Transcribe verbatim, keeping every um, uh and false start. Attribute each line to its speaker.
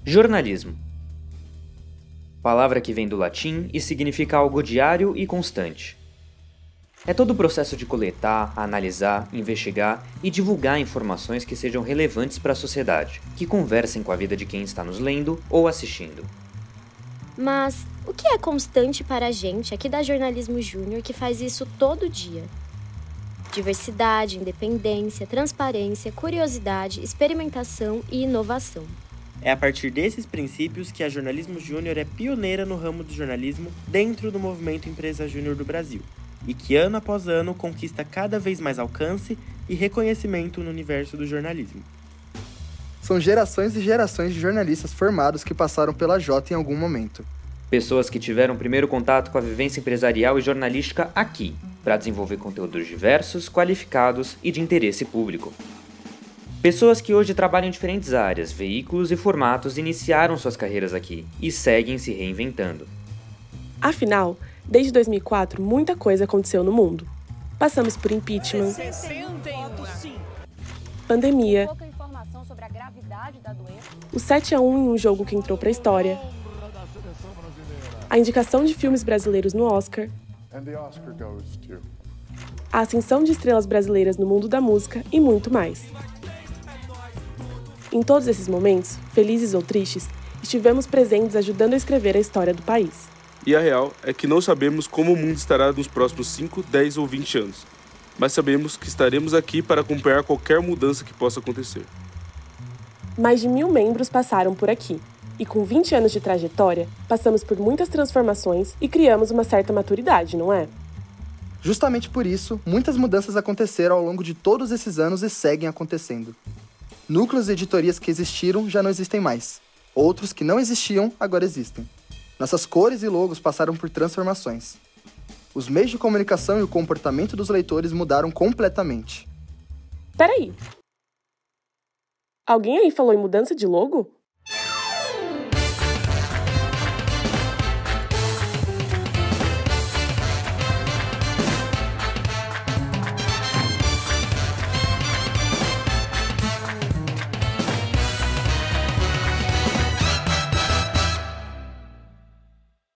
Speaker 1: Jornalismo. Palavra que vem do latim e significa algo diário e constante. É todo o processo de coletar, analisar, investigar e divulgar informações que sejam relevantes para a sociedade, que conversem com a vida de quem está nos lendo ou assistindo.
Speaker 2: Mas o que é constante para a gente aqui da Jornalismo Júnior que faz isso todo dia? Diversidade, independência, transparência, curiosidade, experimentação e inovação.
Speaker 3: É a partir desses princípios que a Jornalismo Júnior é pioneira no ramo do jornalismo dentro do movimento Empresa Júnior do Brasil, e que ano após ano conquista cada vez mais alcance e reconhecimento no universo do jornalismo.
Speaker 4: São gerações e gerações de jornalistas formados que passaram pela J em algum momento.
Speaker 1: Pessoas que tiveram primeiro contato com a vivência empresarial e jornalística aqui, para desenvolver conteúdos diversos, qualificados e de interesse público. Pessoas que hoje trabalham em diferentes áreas, veículos e formatos iniciaram suas carreiras aqui e seguem se reinventando.
Speaker 5: Afinal, desde dois mil e quatro, muita coisa aconteceu no mundo. Passamos por impeachment, pandemia, o sete a um em um jogo que entrou para a história, a indicação de filmes brasileiros no Oscar, a ascensão de estrelas brasileiras no mundo da música e muito mais. Em todos esses momentos, felizes ou tristes, estivemos presentes ajudando a escrever a história do país.
Speaker 6: E a real é que não sabemos como o mundo estará nos próximos cinco, dez ou vinte anos, mas sabemos que estaremos aqui para acompanhar qualquer mudança que possa acontecer.
Speaker 5: Mais de mil membros passaram por aqui, e com vinte anos de trajetória, passamos por muitas transformações e criamos uma certa maturidade, não é?
Speaker 4: Justamente por isso, muitas mudanças aconteceram ao longo de todos esses anos e seguem acontecendo. Núcleos e editorias que existiram já não existem mais. Outros que não existiam, agora existem. Nossas cores e logos passaram por transformações. Os meios de comunicação e o comportamento dos leitores mudaram completamente.
Speaker 5: Peraí! Alguém aí falou em mudança de logo?